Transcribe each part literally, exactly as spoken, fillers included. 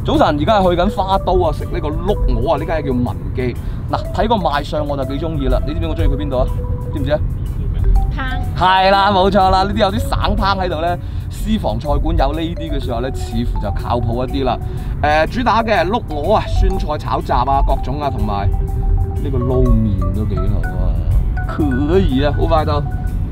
早晨，而家係去緊花都啊，食呢個碌鵝啊，呢間嘢叫文記。嗱，睇個賣相我就幾中意啦。你知唔知我中意佢邊度啊？知唔知啊？烹係啦，冇錯啦。呢啲有啲省烹喺度咧，私房菜館有呢啲嘅時候咧，似乎就靠譜一啲啦。誒、呃，主打嘅碌鵝啊，酸菜炒雜啊，各種啊，同埋呢個撈麵都幾好啊，可以啊，好快到。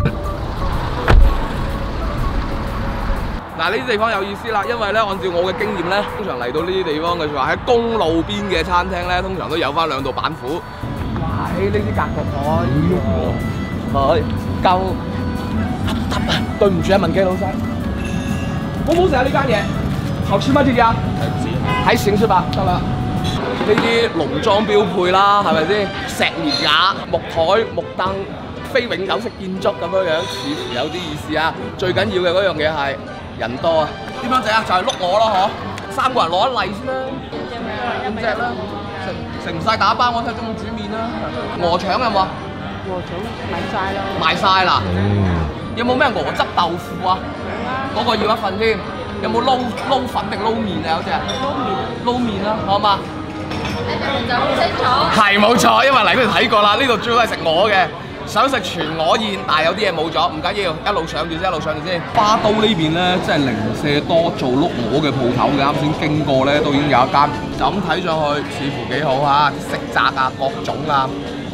嗱，呢啲地方有意思啦，因為咧，按照我嘅經驗咧，通常嚟到呢啲地方嘅話，喺公路邊嘅餐廳咧，通常都有翻兩道板斧。哇！呢啲格局可以，夠揼啊！對唔住啊，文記老細，好唔好食啊？呢間嘢好吃嗎？呢啲啊？還行是吧？得啦。呢啲農莊標配啦，係咪先？石棉瓦、木台、木凳，非永久式建築咁樣樣，似乎有啲意思啊！最緊要嘅嗰樣嘢係。人多啊，點樣整啊？就係碌鵝咯，嗬！三個人攞一例先啦，五隻啦，食食唔晒打包，我睇中意煮麵啦。鵝腸有冇啊？ 鵝腸賣晒啦。賣晒啦。有冇咩鵝汁豆腐啊？嗰個要一份添。有冇撈撈粉定撈麵啊？有隻。撈麵。撈麵啦，好嘛？你哋就好清楚。係冇錯，因為嚟呢度睇過啦，呢度主要係食鵝嘅。想食全鵝宴，但係有啲嘢冇咗，唔緊要，一路上住先，一路上住先。花都呢邊咧，真係零舍多做碌鵝嘅鋪頭嘅，啱先經過咧，都已經有一間，就咁睇上去似乎幾好嚇，啲色澤啊，各種啊。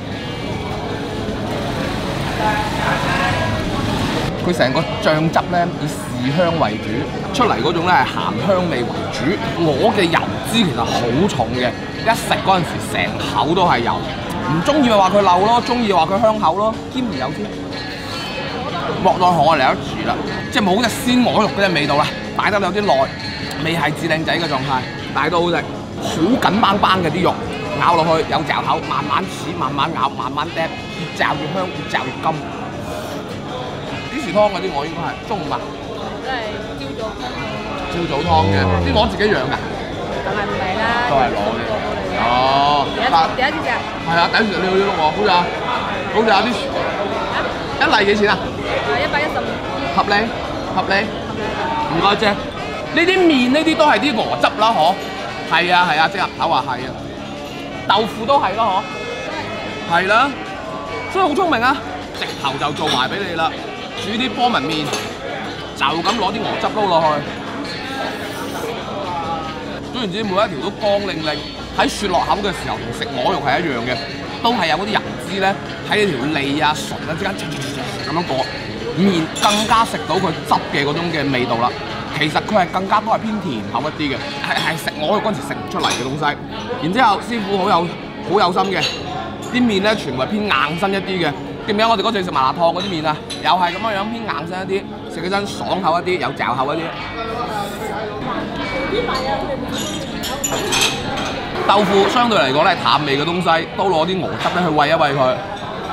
佢成個醬汁咧以豉香為主，出嚟嗰種咧係鹹香味為主。鵝嘅油脂其實好重嘅，一食嗰陣時成口都係油。唔中意咪話佢漏咯，中意話佢香口咯，兼而有添。莫奈何我嚟得遲啦，即係冇隻鮮鵝肉嗰隻味道啦，擺得有啲耐，未係至靚仔嘅狀態，但係都好食，好緊邦邦嘅啲肉，咬落去有嚼口，慢慢切，慢慢咬，慢慢嗒，越嚼越香，越嚼越甘。幾時湯嗰啲鵝應該係中午啊？ 都係朝早湯。 朝早湯嘅，啲鵝自己養㗎？ 梗係唔係啦， 都係攞嘅。哦， 第一第一隻係啊，第一隻你去啲碌鵝，好似啊，好似有啲一例幾錢啊？ 誒一百一十五。 合理，合理。唔該姐，呢啲麵呢啲都係啲鵝汁啦，嗬？係啊係啊，即係頭話係啊。豆腐都係咯，嗬？係啦，所以好聰明啊！直頭就做埋俾你啦，煮啲波紋麵，就咁攞啲鵝汁撈落去。總言之，每一條都光令令，喺雪落口嘅時候，同食鵝肉係一樣嘅，都係有嗰啲油脂咧喺你條脷啊、唇啊之間咁樣過，麵更加食到佢汁嘅嗰種嘅味道啦。其實佢係更加多係偏甜口一啲嘅，係係食鵝肉嗰陣時食唔出嚟嘅東西。然之後師傅好有好有心嘅，啲麵咧全部係偏硬身一啲嘅。記唔記得我哋嗰陣食麻辣燙嗰啲麵啊？又係咁樣樣偏硬身一啲，食起身爽口一啲，有嚼口一啲。豆腐相對嚟講咧係淡味嘅東西，都攞啲鵝汁咧去餵一餵佢。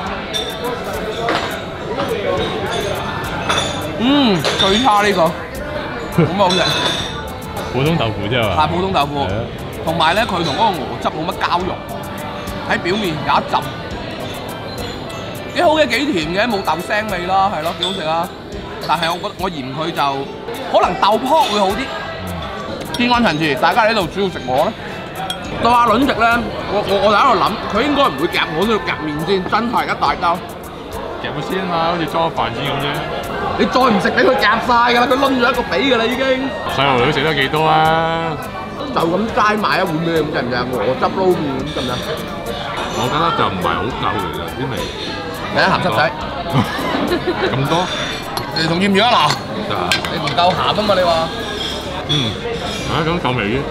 嗯，最差呢個，咁好食。 普通豆腐啫嘛。 係普通豆腐，同埋咧佢同嗰個鵝汁冇乜交融，喺表面有一浸。幾好嘅，幾甜嘅，冇豆腥味啦，係咯，幾好食啊！但係我覺得我嫌佢就可能豆泡會好啲。天安陳詞，大家喺度主要食鵝咧。到阿倫食咧，我我我就喺度諗，佢應該唔會夾我呢度夾麵先，真係一大兜。 夾咗先嘛，好似裝飯先咁啫。 你再唔食俾佢夾晒㗎啦，佢攆咗一個髀㗎啦已經。 細路女食得幾多啊？ 就咁齋買一碗俾你咁得唔得？鵝汁撈麵咁得唔得？ 我覺得就唔係好夠嚟㗎啲味。 你鹹濕仔咁多？ 你仲要唔要啊嗱？你唔夠鹹啊嘛你話？ 嗯，啊咁夠味嘅。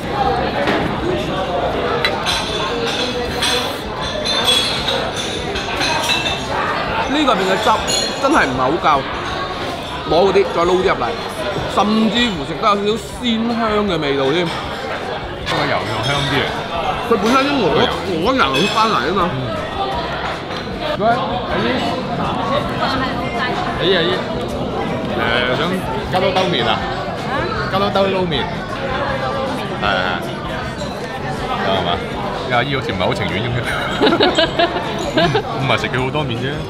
呢個入邊嘅汁真係唔係好夠，攞嗰啲再撈啲入嚟，甚至乎食得有少少鮮香嘅味道添。 個油又香啲啊！ 佢本身啲鵝鵝油翻嚟啊嘛。喂，阿姨， 阿姨阿姨，誒想加多兜麵啊？加多兜撈麵。係係。有係嘛？阿姨好似唔係好情願咁樣。唔係食佢好多麵啫。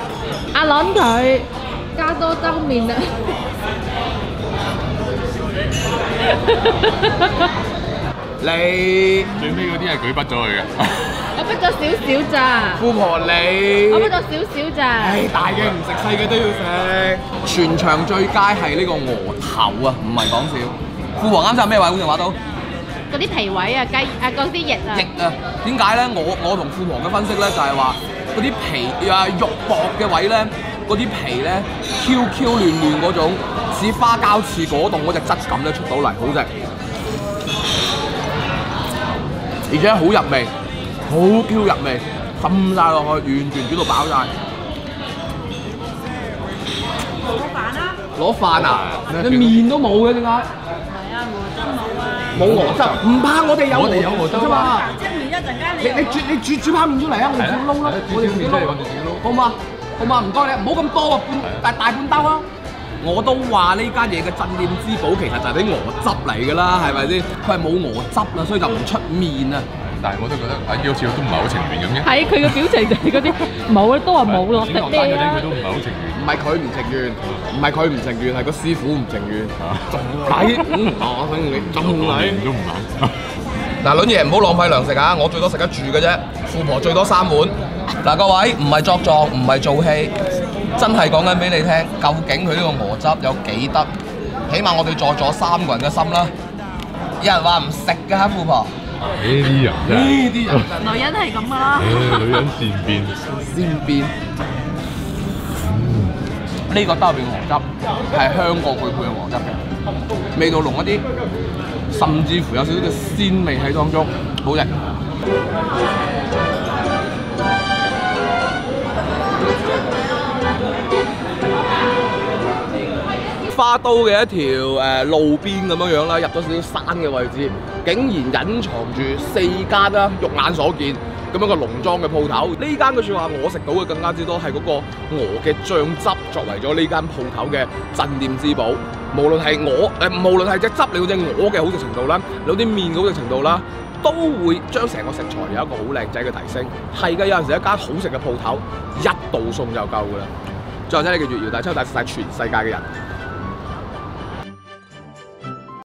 阿倫佢加多兜麵啊！ 你最尾嗰啲係舉筆咗佢嘅。 我逼咗少少咋， 富婆你， 我逼咗少少咋。 唉，大嘅唔食，細嘅都要食。全場最佳係呢個鵝頭啊，唔係講笑。富婆啱晒咩位？本地話都嗰啲皮位啊，雞啊嗰啲翼啊。 翼啊，點解咧？我我同富婆嘅分析咧就係話嗰啲皮啊肉薄嘅位咧，嗰啲皮咧 Q Q 亂亂嗰種，似花膠似果凍嗰隻質感咧出到嚟，好食，而且好入味，好 Q 入味，浸晒落去，完全煮到飽晒。 攞飯啦！ 攞飯啊？你麵都冇嘅點解？ 係啊，鵝汁冇啊。 冇鵝汁，唔怕我哋有我哋有鵝汁啫嘛。 即係麵一陣間你你煮你煮煮泡麵出嚟啊！我哋自己撈啦，我哋自己撈，好嘛？好嘛？唔該你，唔好咁多啊，半大大半兜啊！我都話呢間嘢嘅鎮店之寶其實就係啲鵝汁嚟㗎啦，係咪先？佢係冇鵝汁啊，所以就唔出面啊。 但係我都覺得阿姨好似都唔係好情願咁嘅。 係佢嘅表情就係嗰啲冇啊，都話冇落食先落單嗰咩啊陣佢都唔係好情願。 唔係佢唔情願，唔係佢唔情願，係個師傅唔情願。仲抵，嗯，我想你仲抵都唔肯。 嗱，撚爺唔好浪費糧食啊！我最多食得住嘅啫，富婆最多三碗。嗱，各位唔係作狀，唔係做戲，真係講緊俾你聽，究竟佢呢個鵝汁有幾得？起碼我哋在座三個人嘅心啦。有人話唔食㗎嚇，富婆。 呢啲人真係。 呢啲人女人係咁㗎啦。 誒，女人善變。 善變。呢個兜入邊鵝汁係香過佢配嘅鵝汁嘅，味道濃一啲，甚至乎有少少嘅鮮味喺當中，好食。花都嘅一條誒、呃、路邊咁樣樣啦，入咗少少山嘅位置，竟然隱藏住四間啦，肉眼所見咁樣個農莊嘅鋪頭。呢間嘅説話，我食到嘅更加之多係嗰個鵝嘅醬汁作為咗呢間鋪頭嘅鎮店之寶。無論係鵝誒，無論係隻汁你嗰隻鵝嘅好食程度啦，有啲麵嘅好食程度啦，都會將成個食材有一個好靚仔嘅提升。係嘅，有陣時一間好食嘅鋪頭，一道餸就夠㗎啦。最後真係記住，姚大秋帶晒全世界嘅人。